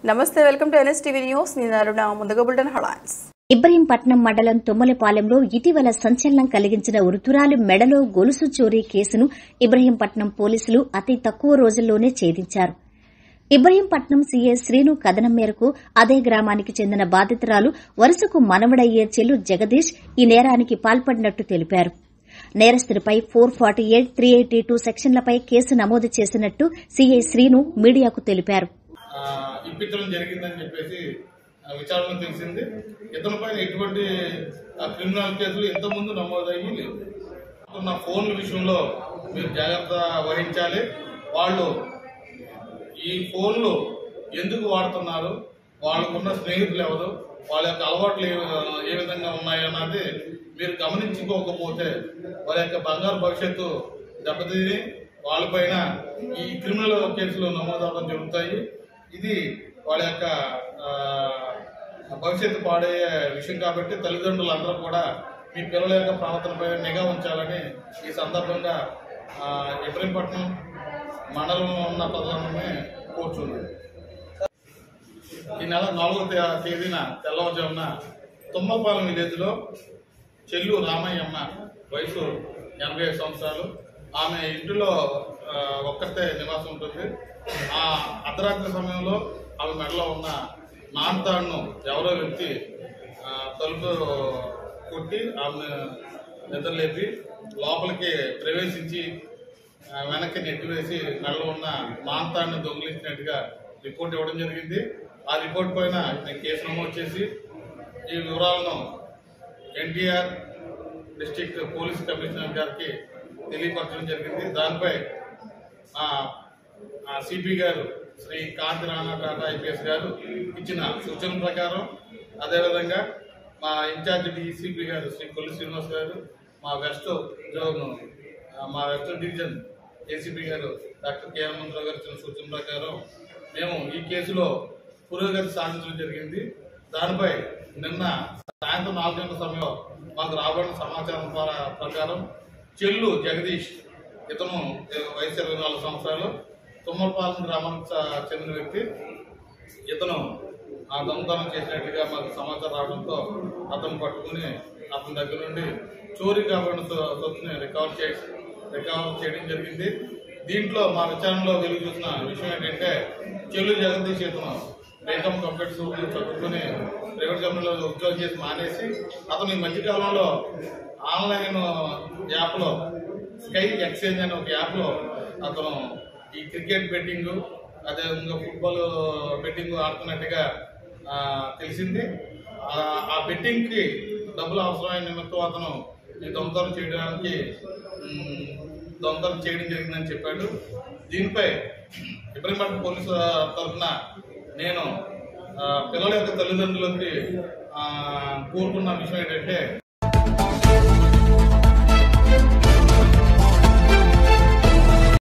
నమస్తే welcome to Nstv news నినారుణ ముందుగా బులెటిన్ హెడ్లైన్స్ ఇబ్రహీంపట్నం మండలం తుమ్మలపాలెంలో ఇటీవల సంచలనం కలిగించిన వృద్ధురాలి మెడలో గొలుసు చోరీ కేసును ఇబ్రహీంపట్నం పోలీసులు అతి తక్కువ రోజుల్లోనే ఛేదించారు. ఇబ్రహీంపట్నం సీఐ శ్రీను కథనం మేరకు అదే గ్రామానికి చెందిన బాధితురాలు వరుసకు మనవడయ్యే చెల్లు జగదీష్ ఈ నేరానికి పాల్పడినట్టు తెలిపారు. నేరస్తుడిపై 448, 382 సెక్షన్లపై కేసు నమోదు చేసినట్టు సీఐ శ్రీను మీడియాకు తెలిపారు. ఇప్పించడం జరిగిందని చెప్పేసి విచారణ తెలిసింది. ఇతనిపై ఎటువంటి క్రిమినల్ కేసులు ఇంతకుముందు నమోదయ్యి లేవు. నా ఫోన్ల విషయంలో మీరు జాగ్రత్త వహించాలి. వాళ్ళు ఈ ఫోన్లు ఎందుకు వాడుతున్నారు, వాళ్ళకున్న స్నేహితులు ఎవరు, వాళ్ళ యొక్క అలవాట్లు ఏ విధంగా ఉన్నాయన్నది మీరు గమనించుకోకపోతే వాళ్ళ యొక్క బంగారు భవిష్యత్తు దెబ్బతిని వాళ్ళపైన ఈ క్రిమినల్ కేసులు నమోదవడం జరుగుతాయి. ఇది వాళ్ళ యొక్క భవిష్యత్తు పాడయ్యే విషయం కాబట్టి తల్లిదండ్రులందరూ కూడా మీ పిల్లల యొక్క ప్రవర్తనపై నిఘా ఉంచాలని ఈ సందర్భంగా ఇబ్రహీంపట్నం మండలంలో ఉన్న ప్రధానమే కోరుచున్నారు. ఈ నెల 4వ తేదీన తెల్లవారుజామున తుమ్మలపాలెం విలేజ్లో చెల్లు రామయ్యమ్మ వయసు 85 సంవత్సరాలు. ఆమె ఇంటిలో ఒక్కతే నివాసం ఉంటుంది. ఆ అర్ధరాత్రి సమయంలో ఆమె మెడలో ఉన్న నాంతాడును ఎవరో వ్యక్తి తలుపు కొట్టి ఆమె నిద్రలేపి లోపలికి ప్రవేశించి వెనక్కి నెట్టివేసి మెడలో ఉన్న నాంతాడును దొంగిలించినట్టుగా రిపోర్ట్ ఇవ్వడం జరిగింది. ఆ రిపోర్ట్ పైన నేను కేసు నమోదు చేసి ఈ వివరాలను ఎన్టీఆర్ డిస్ట్రిక్ట్ పోలీస్ కమిషనర్ గారికి తెలియపరచడం జరిగింది. దానిపై సిపి గారు శ్రీ కాంతి రాణా టాటా ఐపీఎస్ గారు ఇచ్చిన సూచనల ప్రకారం, అదేవిధంగా మా ఇన్ఛార్జ్ డీసీపీ గారు శ్రీ కొల్లి శ్రీనివాస్ గారు, మా వెస్ట్ డివిజన్ ఏసీపీ గారు డాక్టర్ కె హనుమంతరావు గారు ఇచ్చిన సూచన ప్రకారం మేము ఈ కేసులో పురోగతి సాధించడం జరిగింది. దానిపై నిన్న సాయంత్రం 4 గంటల సమయంలో మాకు రాబడిన సమాచారం ప్రకారం చెల్లు జగదీష్, ఇతను వయసు 24 సంవత్సరాలు, తుమ్మలపాలెం గ్రామానికి చెందిన వ్యక్తి. ఇతను ఆ దొంగతనం చేసినట్టుగా మాకు సమాచారం రావడంతో అతను పట్టుకుని అతని దగ్గర నుండి చోరీ కాబడిన సొత్తుని రికవర్ చేయడం జరిగింది. దీంట్లో మా విచారణలో వెలుగు చూసిన విషయం ఏంటంటే, చెల్లు జగదీష్ ఇతను బీకామ్ కంప్యూటర్ స్కూల్ చదువుకుని ప్రైవేట్ కంపెనీలో ఉద్యోగం చేసి మానేసి అతను ఈ మధ్యకాలంలో ఆన్లైన్ యాప్లో స్కై ఎక్స్చేంజ్ అనే ఒక యాప్లో అతను ఈ క్రికెట్ బెట్టింగ్, అదేవిధంగా ఫుట్బాల్ బెట్టింగ్ ఆడుతున్నట్టుగా తెలిసింది. ఆ బెట్టింగ్కి డబ్బులు అవసరమైన నిమిత్తం అతను ఈ దొంగతనం చేయడం జరిగిందని చెప్పాడు. దీనిపై ఇబ్రహీంపట్నం పోలీసు తరఫున నేను పిల్లల యొక్క తల్లిదండ్రులకి కోరుకున్న విషయం ఏంటంటే,